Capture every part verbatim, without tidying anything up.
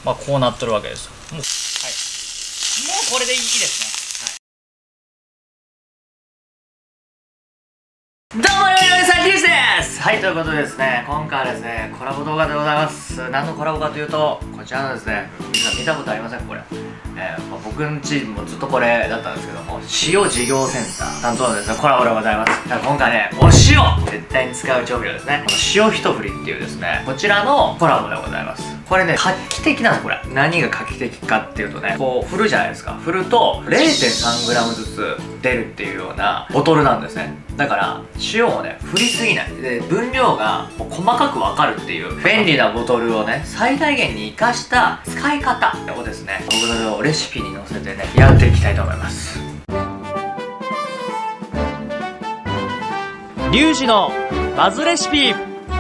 まあこうなっとるわけですよ。もう、はい、もうこれでいいですね。どうもよよよさんリスです。はい、ということでですね、今回はですね、コラボ動画でございます。何のコラボかというと、こちらのですね、皆さん見たことありませんかこれ。えーまあ、僕んちもずっとこれだったんですけども、塩事業センター担当のですね、コラボでございます。だから今回ね、お塩絶対に使う調味料ですね。この塩一振りっていうですね、こちらのコラボでございます。これね、画期的なのこれ。何が画期的かっていうとね、こう振るじゃないですか。振ると れいてんさんグラム ずつ出るっていうようなボトルなんですね。だから塩をね振りすぎないで、分量が細かく分かるっていう便利なボトルをね最大限に生かした使い方をですね、僕のレシピに載せてねやっていきたいと思います。リュウジのバズレシピ。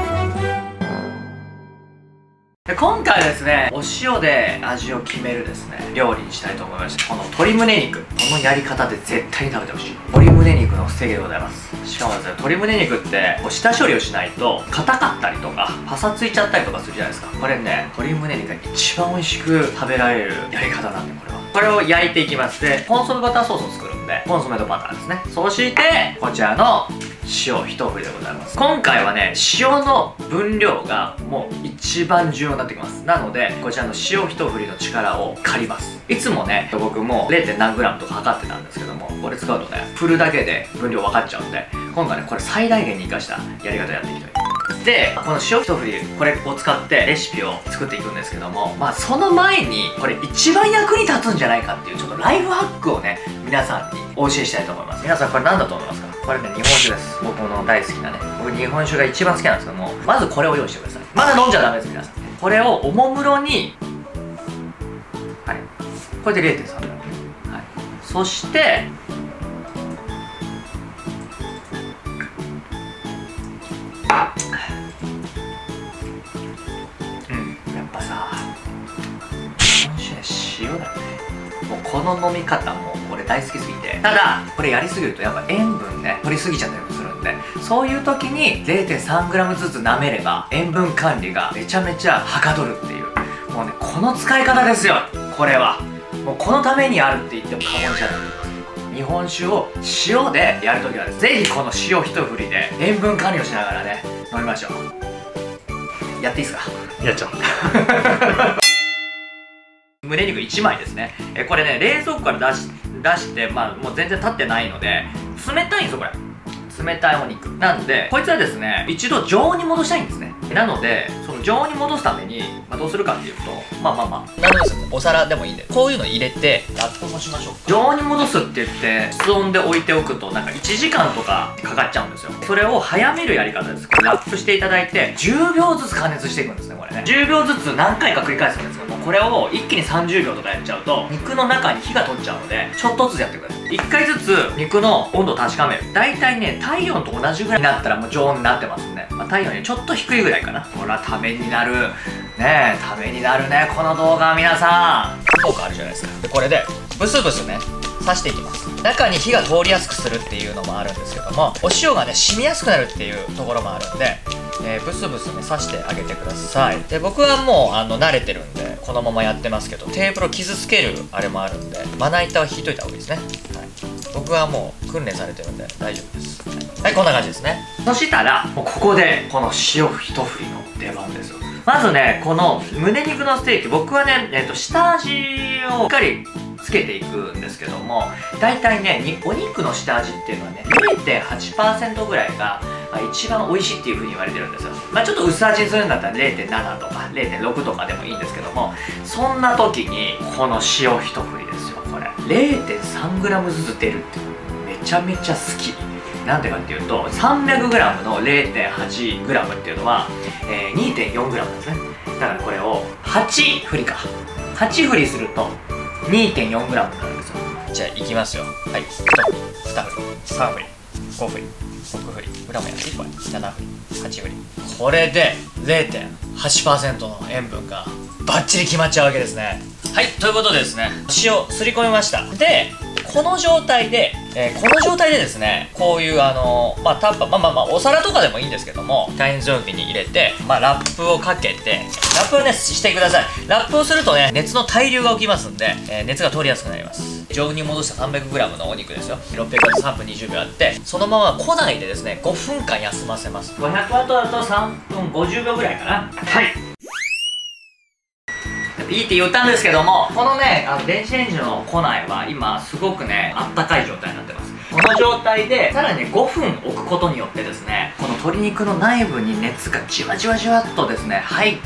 で今回はですね、お塩で味を決めるですね料理にしたいと思います。この鶏胸肉、このやり方で絶対に食べてほしい鶏胸肉のステーキでございます。しかもですね、鶏胸肉ってこう下処理をしないと硬かったりとかパサついちゃったりとかするじゃないですか。これね、鶏胸肉が一番美味しく食べられるやり方なんで、これはこれを焼いていきます。でコンソメバターソースを作るんで、コンソメとバターですね。そしてこちらの塩一振りでございます。今回はね、塩の分量がもう一番重要になってきます。なのでこちらの塩一振りの力を借ります。いつもね僕も れいてん何グラムとか測ってたんですけども、これ使うとね振るだけで分量分かっちゃうんで、今回ねこれ最大限に生かしたやり方やっていきたい。でこの塩一振り、これを使ってレシピを作っていくんですけども、まあその前にこれ一番役に立つんじゃないかっていうちょっとライフハックをね皆さんにお教えしたいと思います。皆さんこれ何だと思いますか？これね、日本酒です。僕の大好きなね、僕日本酒が一番好きなんですけども、まずこれを用意してください。まだ飲んじゃダメです皆さん。これをおもむろに、はい、これで れいてんさんグラム、はい、そしてうんやっぱさ、日本酒ね塩だよね。もうこの飲み方も俺大好きすぎて、ただこれやりすぎるとやっぱ塩分ね取りすぎちゃったりもするんで、そういう時に れいてんさんグラム ずつ舐めれば塩分管理がめちゃめちゃはかどるっていう、もうねこの使い方ですよ。これはもうこのためにあるって言っても過言じゃない。日本酒を塩でやるときはですね、ぜひこの塩一振りで塩分管理をしながらね飲みましょう。やっていいですか？やっちゃおう胸肉いちまいですね。えこれね冷蔵庫から出し出してまあもう全然経ってないので冷たいんですよこれ。冷たいお肉なんで、こいつはですね一度常温に戻したいんですね。なのでその常温に戻すために、まあ、どうするかっていうと、まあまあまあ何でもいいですよ。お皿でもいいんでこういうの入れてラップもしましょう。常温に戻すって言って室温で置いておくとなんかいちじかんとかかかっちゃうんですよ。それを早めるやり方です。これラップしていただいてじゅうびょうずつ加熱していくんですね。これねじゅうびょうずつ何回か繰り返すんですけども、これを一気にさんじゅうびょうとかやっちゃうと肉の中に火が通っちゃうので、ちょっとずつやってください。いっかいずつ肉の温度を確かめる。だいたいね体温と同じぐらいになったらもう常温になってますんで、まあ、体温よりちょっと低いぐらいかな。ほらためになるねえ、ためになるねこの動画。皆さんフォークあるじゃないですか。でこれでブスブスね刺していきます。中に火が通りやすくするっていうのもあるんですけども、お塩がね染みやすくなるっていうところもあるんで、えー、ブスブスね刺してあげてください。で僕はもうあの慣れてるんでこのままやってますけど、テーブルを傷つけるあれもあるんでまな板は引いといた方がいいですね。はい、僕はもう訓練されてるんで大丈夫です。はい、こんな感じですね。そしたらもうここでこの塩一振りの出番ですよ。まずねこの胸肉のステーキ、僕はね、えー、と下味をしっかりつけていくんですけども、大体ねにお肉の下味っていうのはね れいてんはちパーセント ぐらいが一番美味しいっていう風に言われてるんですよ。まあちょっと薄味にするんだったら れいてんなな とか れいてんろく とかでもいいんですけども、そんな時にこの塩一振りですよ。これ れいてんさんグラム ずつ出るってめちゃめちゃ好き。なんでかっていうと さんびゃくグラム の れいてんはちグラム っていうのは、えー、にてんよんグラム ですね。だからこれをはち振りかはち振りすると にてんよんグラム になるんですよ。じゃあいきますよ。はい、いち振りに振りさん振りご振りろく振り、裏もやっていっぱいなな振りはち振り、これで れいてんはちパーセント の塩分がバッチリ決まっちゃうわけですね。はい、ということでですね、塩すり込みました。でこの状態でえー、この状態でですね、こういうあのまあタッパー、まあまあまあお皿とかでもいいんですけども、耐熱容器に入れて、まあラップをかけて、ラップをねしてください。ラップをするとね、熱の対流が起きますんで、えー、熱が通りやすくなります。常温に戻した さんびゃくグラム のお肉ですよ。ろっぴゃくワットさんぷんにじゅうびょうあって、そのまま庫内でですねごふんかん休ませます。ごひゃくワットだとさんぷんごじゅうびょうぐらいかな。はい、いいって言ったんですけども、このねあの電子レンジの庫内は今すごくねあったかい状態になってます。この状態でさらにごふん置くことによってですね、この鶏肉の内部に熱がじわじわじわっとですね入って、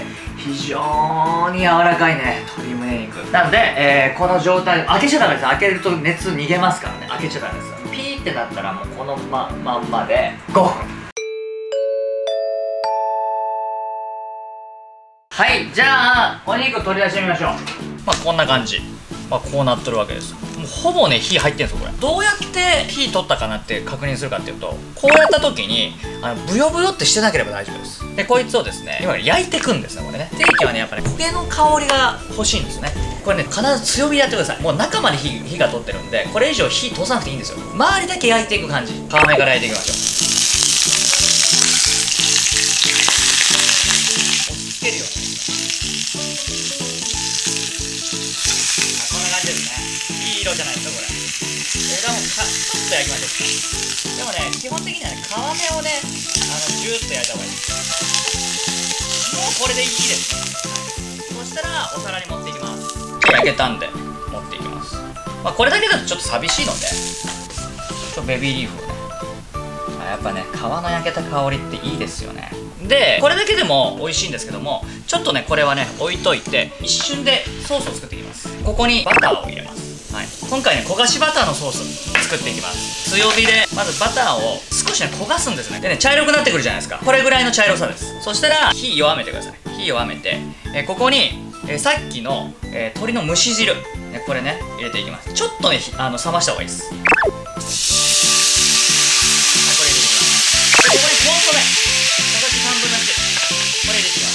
非常に柔らかいね鶏胸肉なので、えー、この状態開けちゃダメです。開けると熱逃げますからね、開けちゃダメです。ピーってなったらもうこのままんまでごふん。はい、じゃあお肉取り出してみましょう。まあこんな感じ、まあこうなっとるわけです。もうほぼね火入ってんすよこれ。どうやって火取ったかなって確認するかっていうと、こうやった時にあのブヨブヨってしてなければ大丈夫です。でこいつをですね今から焼いていくんですね。これね、ステーキはねやっぱね焦げの香りが欲しいんですね。これね必ず強火でやってください。もう中まで火火が通ってるんで、これ以上火通さなくていいんですよ。周りだけ焼いていく感じ、皮目から焼いていきましょう。押し付けるように、こんな感じですね。いい色じゃないですかこれ。これはもうかちょっと焼きましょう。でもね基本的にはね皮目をねあのジューッと焼いた方がいいです。もうこれでいいですね。そしたらお皿に持っていきます。焼けたんで持っていきます。まあこれだけだとちょっと寂しいので、ちょっとベビーリーフをね、やっぱね皮の焼けた香りっていいですよね。でこれだけでも美味しいんですけども、ちょっとねこれはね置いといて一瞬でソースを作っていきます。ここにバターを入れます。はい、今回ね焦がしバターのソース作っていきます。強火でまずバターを少しね焦がすんですね。でね茶色くなってくるじゃないですか。これぐらいの茶色さです。そしたら火弱めてください。火弱めて、えー、ここに、えー、さっきの、えー、鶏の蒸し汁、ね、これね入れていきます。ちょっとねあの冷ました方がいいです。はい、これ入れていきます。でここにコンソメ小さじさんぶんのいち、これ入れていきます。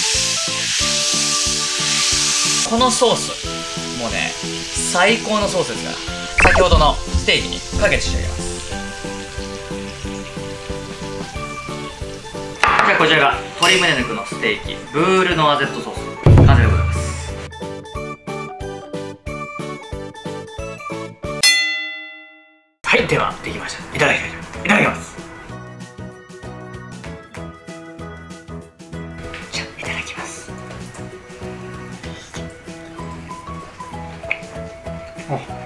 このソースもうね最高のソースですから、先ほどのステーキにかけて仕上げます。じゃあこちらが鶏胸肉のステーキブールノワゼットソース完成でございます。はい、ではできました。いただきたいと思います。いただきます。じゃあいただきます。お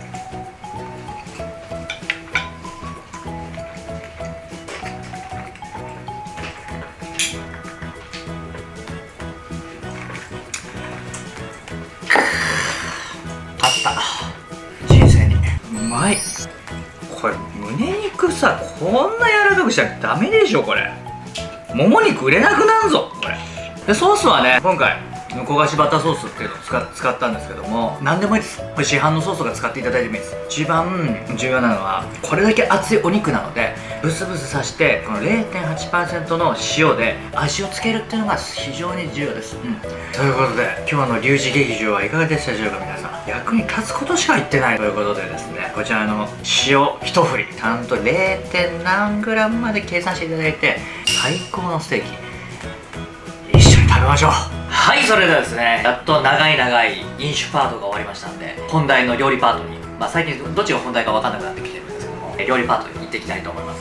あった人生にうまい。これ胸肉さこんな柔らかくしちゃダメでしょ。これもも肉売れなくなるぞこれ。でソースはね今回焦がしバターソースっていうのを使使ったんですけども、何でもいいです。これ市販のソースとか使っていただいてもいいです。一番重要なのはこれだけ熱いお肉なのでブスブスさしてこの れいてんはちパーセント の塩で味をつけるっていうのが非常に重要です。うん、ということで今日のリュウジ劇場はいかがでしたでしょうか。皆さん役に立つことしか言ってないということでですね、こちらの塩一振りちゃんと れいてん何グラムまで計算していただいて最高のステーキ一緒に食べましょう。はい、それではですねやっと長い長い飲酒パートが終わりましたんで、本題の料理パートに、まあ最近どっちが本題か分かんなくなってきてるんですけども料理パートに行っていきたいと思います。